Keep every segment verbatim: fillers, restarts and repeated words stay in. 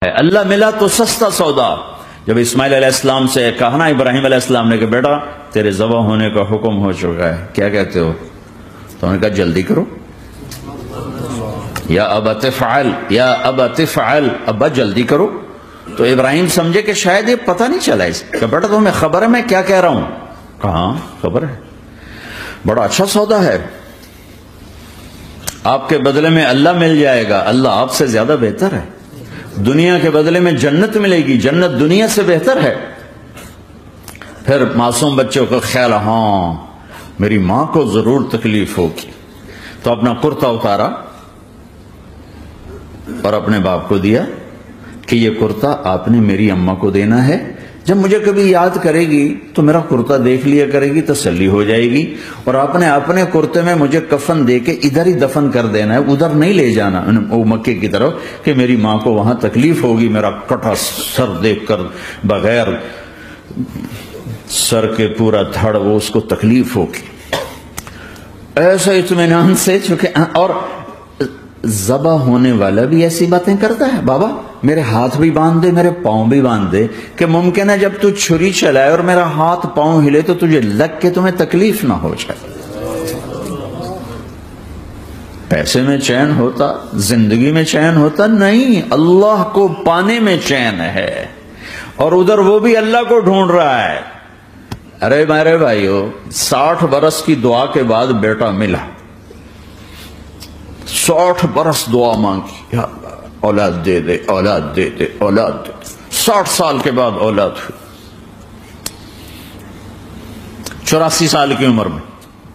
اللہ ملا تو سستا سودا. جب اسماعیل علیہ السلام سے کہا نا ابراہیم علیہ السلام نے کہ بیٹا تیرے ذبح ہونے کا حکم ہو چکا ہے، کیا کہتے ہو؟ تو انہوں نے کہا جلدی کرو. یا ابا تفعل یا ابا تفعل، ابا جلدی کرو. تو ابراہیم سمجھے کہ شاید یہ پتہ نہیں چلا اس کہ بیٹا تمہیں خبر ہے میں کیا کہہ رہا ہوں؟ کہاں خبر ہے، بڑا اچھا سودا ہے، آپ کے بدلے میں اللہ مل جائے گا، اللہ آپ سے زیادہ بہتر ہے. دنیا کے بدلے میں جنت ملے گی، جنت دنیا سے بہتر ہے. پھر معصوم بچوں کا خیال، ہاں میری ماں کو ضرور تکلیف ہوگی، تو اپنا کرتا اتارا اور اپنے باپ کو دیا کہ یہ کرتا آپ نے میری اماں کو دینا ہے، جب مجھے کبھی یاد کرے گی تو میرا کرتا دیکھ لیا کرے گی، تسلی ہو جائے گی. اور آپ نے اپنے کرتے میں مجھے کفن دے کے ادھر ہی دفن کر دینا ہے، ادھر نہیں لے جانا وہ مکے کی طرف کہ میری ماں کو وہاں تکلیف ہوگی، میرا کٹا سر دیکھ کر بغیر سر کے پورا دھڑ وہ اس کو تکلیف ہوگی. ایسا اطمینان سے، چونکہ اور ذبح ہونے والا بھی ایسی باتیں کرتا ہے، بابا میرے ہاتھ بھی باندھ دے میرے پاؤں بھی باندھ دے، کہ ممکن ہے جب تو چھری چلائے اور میرا ہاتھ پاؤں ہلے تو تجھے لگ کے تمہیں تکلیف نہ ہو جائے. پیسے میں چین ہوتا، زندگی میں چین ہوتا نہیں، اللہ کو پانے میں چین ہے، اور ادھر وہ بھی اللہ کو ڈھونڈ رہا ہے. ارے میرے بھائیو، ساٹھ برس کی دعا کے بعد بیٹا ملا، ساٹھ برس دعا مانگی، یا اللہ اولاد دے دے اولاد دے دے اولاد دے دے. ساٹھ سال کے بعد اولاد ہوئی، چوراسی سال کی عمر میں،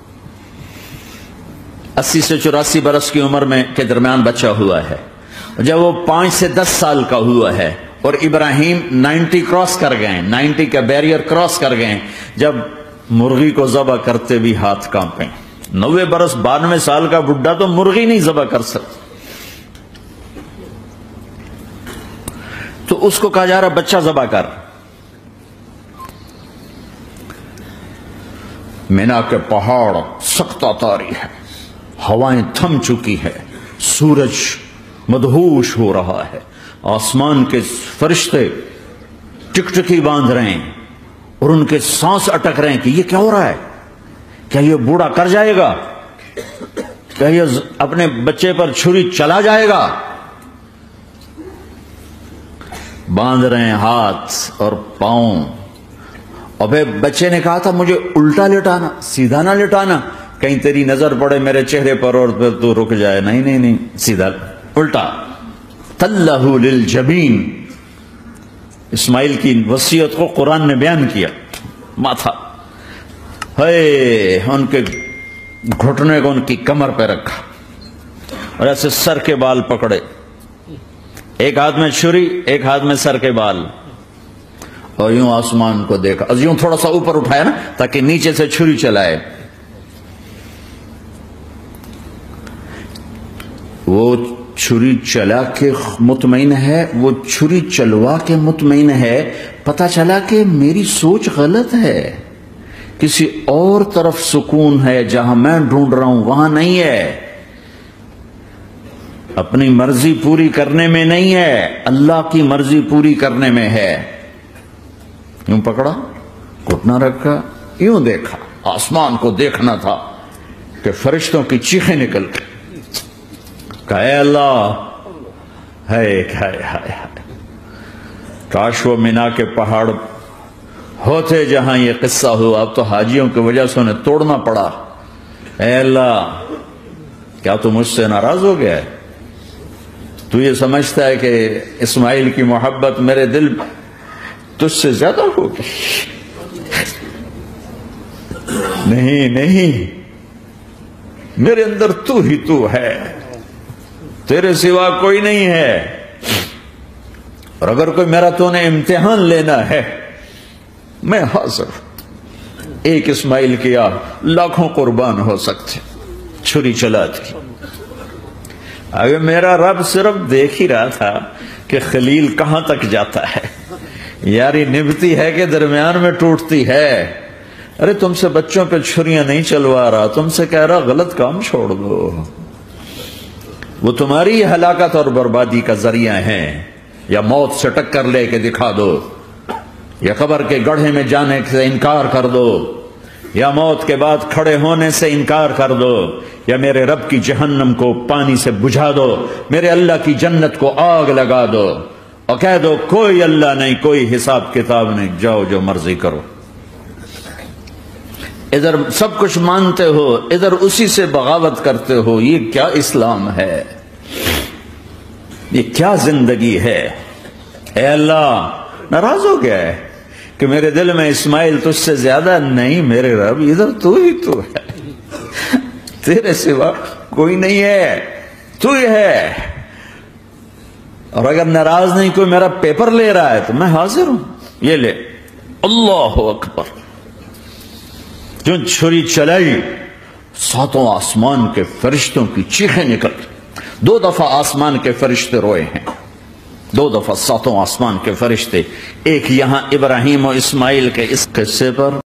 اسی سے چوراسی برس کی عمر میں کے درمیان بچہ ہوا ہے. جب وہ پانچ سے دس سال کا ہوا ہے اور ابراہیم نائنٹی کراس کر گئے، نائنٹی کا بیریئر کراس کر گئے، جب مرغی کو ذبح کرتے بھی ہاتھ کانپے. نوے برس بانوے سال کا بڈھا تو مرغی نہیں ذبح کر سکتا. تو اس کو کہا جا رہا بچہ ذبح کر. مینا کے پہاڑ سخت تاری ہے، ہوائیں تھم چکی ہے، سورج مدہوش ہو رہا ہے، آسمان کے فرشتے ٹکٹکی باندھ رہے ہیں اور ان کے سانس اٹک رہے ہیں کہ یہ کیا ہو رہا ہے، کیا یہ بوڑھا کر جائے گا، کیا یہ اپنے بچے پر چھری چلا جائے گا. باندھ رہے ہیں ہاتھ اور پاؤں. اور پھر بچے نے کہا تھا مجھے الٹا لٹانا، سیدھا نہ لٹانا، کہیں تیری نظر پڑے میرے چہرے پر اور پھر تو رک جائے. نہیں نہیں نہیں، سیدھا الٹا. تلہ للجبین، اسماعیل کی وصیت کو قرآن نے بیان کیا. ماتھا ہے ان کے گھٹنے کو ان کی کمر پہ رکھا اور ایسے سر کے بال پکڑے، ایک ہاتھ میں چھری ایک ہاتھ میں سر کے بال، اور یوں آسمان کو دیکھا، از یوں تھوڑا سا اوپر اٹھایا نا تاکہ نیچے سے چھری چلائے. وہ چھری چلا کے مطمئن ہے، وہ چھری چلوا کے مطمئن ہے. پتا چلا کہ میری سوچ غلط ہے، کسی اور طرف سکون ہے، جہاں میں ڈھونڈ رہا ہوں وہاں نہیں ہے، اپنی مرضی پوری کرنے میں نہیں ہے، اللہ کی مرضی پوری کرنے میں ہے. یوں پکڑا، گھٹنا رکھا، یوں دیکھا، آسمان کو دیکھنا تھا کہ فرشتوں کی چیخیں نکل گئی. کہا اے اللہ، ہے ہائے ہائے کاش وہ مینا کے پہاڑ ہوتے جہاں یہ قصہ ہوا. اب تو حاجیوں کی وجہ سے انہیں توڑنا پڑا. اے اللہ، کیا تو مجھ سے ناراض ہو گیا ہے؟ تو یہ سمجھتا ہے کہ اسماعیل کی محبت میرے دل تجھ سے زیادہ ہوگی؟ نہیں نہیں، میرے اندر تو ہی تو ہے، تیرے سوا کوئی نہیں ہے. اور اگر کوئی میرا تو نے امتحان لینا ہے میں حاضر. ایک اسماعیل کیا لاکھوں قربان ہو سکتے، چھری چلا دی. اگر میرا رب صرف دیکھ ہی رہا تھا کہ خلیل کہاں تک جاتا ہے، یاری نبھتی ہے کہ درمیان میں ٹوٹتی ہے. ارے تم سے بچوں پہ چھریاں نہیں چلوا رہا، تم سے کہہ رہا غلط کام چھوڑ دو، وہ تمہاری ہلاکت اور بربادی کا ذریعہ ہیں. یا موت سے ٹکر لے کے دکھا دو، یا قبر کے گڑھے میں جانے سے انکار کر دو، یا موت کے بعد کھڑے ہونے سے انکار کر دو، یا میرے رب کی جہنم کو پانی سے بجھا دو، میرے اللہ کی جنت کو آگ لگا دو، اور کہہ دو کوئی اللہ نہیں، کوئی حساب کتاب نہیں، جاؤ جو مرضی کرو۔ ادھر سب کچھ مانتے ہو، ادھر اسی سے بغاوت کرتے ہو۔ یہ کیا اسلام ہے؟ یہ کیا زندگی ہے؟ اے اللہ، ناراض ہو گیا ہے کہ میرے دل میں اسماعیل تجھ سے زیادہ نہیں، میرے رب ادھر تو ہی تو ہے، تیرے سوا کوئی نہیں ہے، تو ہی ہے۔ اور اگر ناراض نہیں کوئی میرا پیپر لے رہا ہے تو میں حاضر ہوں، یہ لے۔ اللہ اکبر۔ جو چھری چلائی، ساتوں آسمان کے فرشتوں کی چیخیں نکل، دو دفعہ آسمان کے فرشتے روئے ہیں، دو دفعہ ساتوں آسمان کے فرشتے، ایک یہاں ابراہیم و اسماعیل کے اس قصے پر